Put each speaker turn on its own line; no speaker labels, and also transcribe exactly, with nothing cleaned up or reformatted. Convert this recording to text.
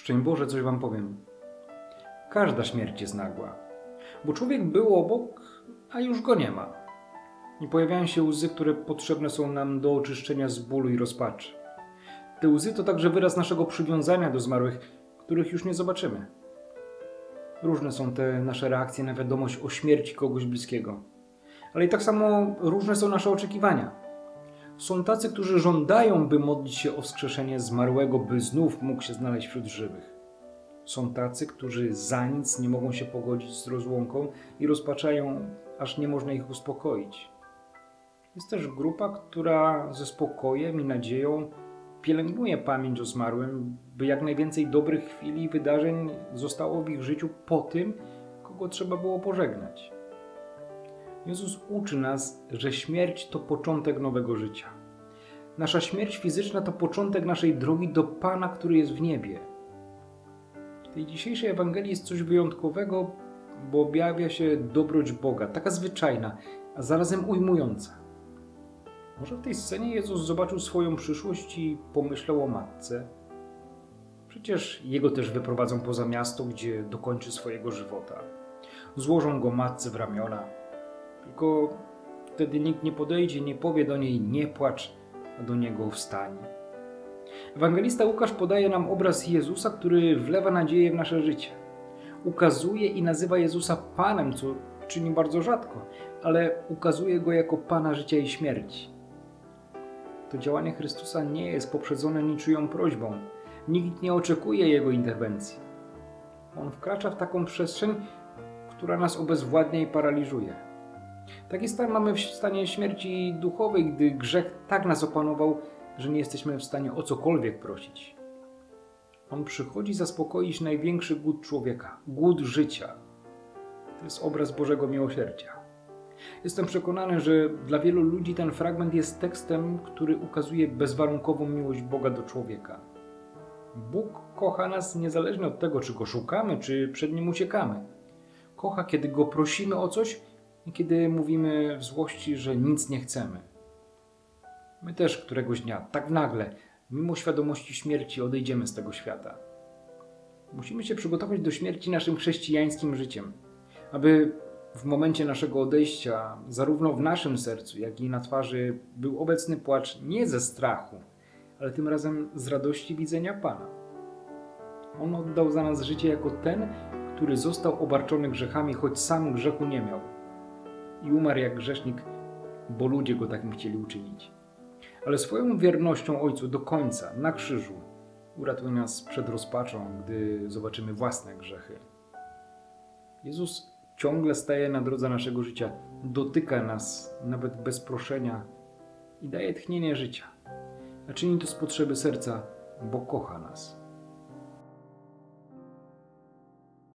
Szczęść Boże, coś wam powiem. Każda śmierć jest nagła, bo człowiek był obok, a już go nie ma. I pojawiają się łzy, które potrzebne są nam do oczyszczenia z bólu i rozpaczy. Te łzy to także wyraz naszego przywiązania do zmarłych, których już nie zobaczymy. Różne są te nasze reakcje na wiadomość o śmierci kogoś bliskiego. Ale i tak samo różne są nasze oczekiwania. Są tacy, którzy żądają, by modlić się o wskrzeszenie zmarłego, by znów mógł się znaleźć wśród żywych. Są tacy, którzy za nic nie mogą się pogodzić z rozłąką i rozpaczają, aż nie można ich uspokoić. Jest też grupa, która ze spokojem i nadzieją pielęgnuje pamięć o zmarłym, by jak najwięcej dobrych chwil i wydarzeń zostało w ich życiu po tym, kogo trzeba było pożegnać. Jezus uczy nas, że śmierć to początek nowego życia. Nasza śmierć fizyczna to początek naszej drogi do Pana, który jest w niebie. W tej dzisiejszej Ewangelii jest coś wyjątkowego, bo objawia się dobroć Boga, taka zwyczajna, a zarazem ujmująca. Może w tej scenie Jezus zobaczył swoją przyszłość i pomyślał o matce. Przecież Jego też wyprowadzą poza miasto, gdzie dokończy swojego żywota. Złożą Go matce w ramiona. Tylko wtedy nikt nie podejdzie, nie powie do niej nie płacz, a do Niego wstań. Ewangelista Łukasz podaje nam obraz Jezusa, który wlewa nadzieję w nasze życie. Ukazuje i nazywa Jezusa Panem, co czyni bardzo rzadko, ale ukazuje Go jako Pana życia i śmierci. To działanie Chrystusa nie jest poprzedzone niczyją prośbą. Nikt nie oczekuje Jego interwencji. On wkracza w taką przestrzeń, która nas obezwładnia i paraliżuje. Taki stan mamy w stanie śmierci duchowej, gdy grzech tak nas opanował, że nie jesteśmy w stanie o cokolwiek prosić. On przychodzi zaspokoić największy głód człowieka, głód życia. To jest obraz Bożego miłosierdzia. Jestem przekonany, że dla wielu ludzi ten fragment jest tekstem, który ukazuje bezwarunkową miłość Boga do człowieka. Bóg kocha nas niezależnie od tego, czy Go szukamy, czy przed Nim uciekamy. Kocha, kiedy Go prosimy o coś i kiedy mówimy w złości, że nic nie chcemy. My też któregoś dnia, tak nagle, mimo świadomości śmierci, odejdziemy z tego świata. Musimy się przygotować do śmierci naszym chrześcijańskim życiem, aby w momencie naszego odejścia, zarówno w naszym sercu, jak i na twarzy, był obecny płacz nie ze strachu, ale tym razem z radości widzenia Pana. On oddał za nas życie jako ten, który został obarczony grzechami, choć sam grzechu nie miał. I umarł jak grzesznik, bo ludzie go takim chcieli uczynić. Ale swoją wiernością Ojcu do końca, na krzyżu, uratuje nas przed rozpaczą, gdy zobaczymy własne grzechy. Jezus ciągle staje na drodze naszego życia, dotyka nas, nawet bez proszenia, i daje tchnienie życia. A czyni to z potrzeby serca, bo kocha nas.